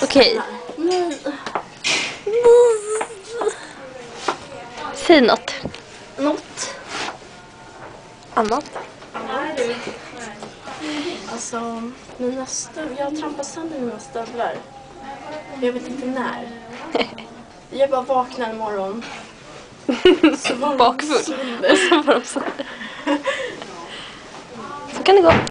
Okej. Säg något. Något. Annat. Alltså, mina stövlar. Jag har trampat sönder mina stövlar. Jag vet inte när. Jag bara vaknade en morgon. Så var Bakfull. sönder. Och så var de sönder. Så kan det gå.